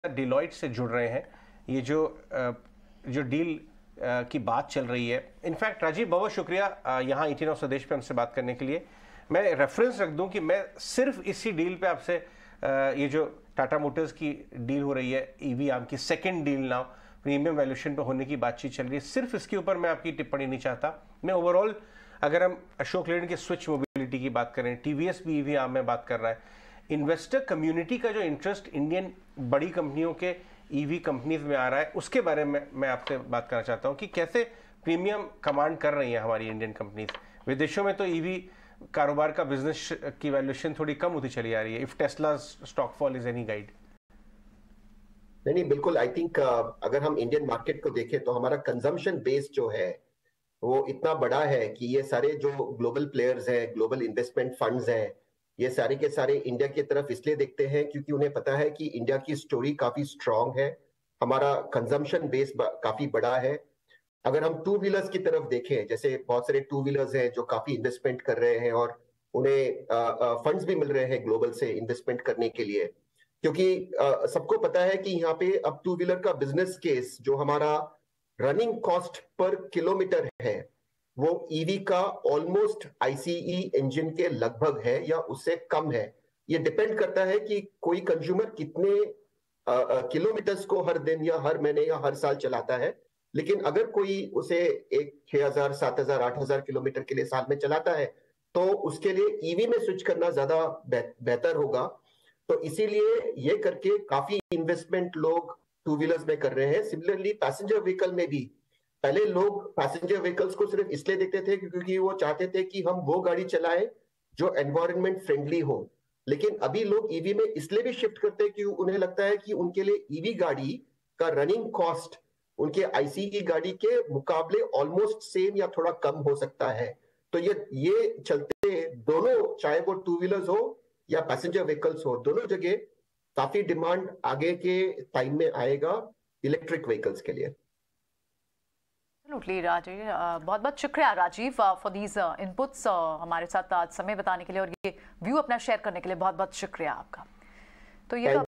Deloitte से जुड़ रहे हैं। ये जो डील की बात चल रही है, इनफैक्ट राजीव बहुत शुक्रिया यहाँ 18 स्वदेश पे हमसे बात करने के लिए। मैं रेफरेंस रख दूं कि मैं सिर्फ इसी डील पे आपसे ये जो टाटा मोटर्स की डील हो रही है ईवी आर्म की second deal now premium valuation पे होने की बातचीत चल रही है, सिर्फ इसके ऊपर मैं आपकी टिप्पणी नहीं चाहता। मैं ओवरऑल अगर हम अशोक लेलैंड के स्विच मोबिलिटी की बात करें, टीवीएस भी ईवी आर्म में बात कर रहा है, इन्वेस्टर कम्युनिटी का जो इंटरेस्ट इंडियन बड़ी कंपनियों के ईवी कंपनीज में आ रहा है, उसके बारे में मैं आपसे बात करना चाहता हूं कि कैसे प्रीमियम कमांड कर रही हैं हमारी इंडियन कंपनीज। विदेशों में तो ईवी कारोबार का बिजनेस की वैल्यूएशन थोड़ी कम होती चली आ रही है। If Tesla stock fall is any guide? नहीं, बिल्कुल। आई थिंक अगर हम इंडियन मार्केट को देखें तो हमारा कंजम्पशन बेस जो है वो इतना बड़ा है कि ये सारे जो ग्लोबल प्लेयर्स हैं, ग्लोबल इन्वेस्टमेंट फंड्स हैं, ये सारे के सारे इंडिया की तरफ इसलिए देखते हैं क्योंकि उन्हें पता है कि इंडिया की स्टोरी काफी स्ट्रांग है, हमारा कंजम्पशन बेस काफी बड़ा है। अगर हम टू व्हीलर्स की तरफ देखें, जैसे बहुत सारे टू व्हीलर्स हैं जो काफी इन्वेस्टमेंट कर रहे हैं और उन्हें फंड्स भी मिल रहे हैं ग्लोबल से इन्वेस्टमेंट करने के लिए, क्योंकि सबको पता है कि यहाँ पे अब टू व्हीलर का बिजनेस केस जो हमारा रनिंग कॉस्ट पर किलोमीटर है वो ईवी का ऑलमोस्ट आईसीई इंजन के लगभग है या उससे कम है। ये डिपेंड करता है कि कोई कंज्यूमर कितने किलोमीटर्स को हर दिन या हर महीने या हर साल चलाता है। लेकिन अगर कोई उसे एक 6000, 7000, 8000 किलोमीटर के लिए साल में चलाता है तो उसके लिए ईवी में स्विच करना ज्यादा बेहतर होगा। तो इसीलिए ये करके काफी इन्वेस्टमेंट लोग टू व्हीलर्स में कर रहे हैं। सिमिलरली पैसेंजर व्हीकल में भी पहले लोग पैसेंजर व्हीकल्स को सिर्फ इसलिए देखते थे क्योंकि वो चाहते थे कि हम वो गाड़ी चलाएं जो एनवायरनमेंट फ्रेंडली हो, लेकिन अभी लोग ईवी में इसलिए भी शिफ्ट करते हैं कि उन्हें लगता है कि उनके लिए ईवी गाड़ी का रनिंग कॉस्ट उनके आईसीई गाड़ी के मुकाबले ऑलमोस्ट सेम या थोड़ा कम हो सकता है। तो ये चलते दोनों, चाहे वो टू व्हीलर्स हो या पैसेंजर व्हीकल्स हो, दोनों जगह काफी डिमांड आगे के टाइम में आएगा इलेक्ट्रिक व्हीकल्स के लिए। एब्सोल्युटली राजीव, बहुत बहुत शुक्रिया राजीव फॉर दीज इनपुट्स, हमारे साथ आज समय बताने के लिए और ये व्यू अपना शेयर करने के लिए बहुत बहुत शुक्रिया आपका। तो ये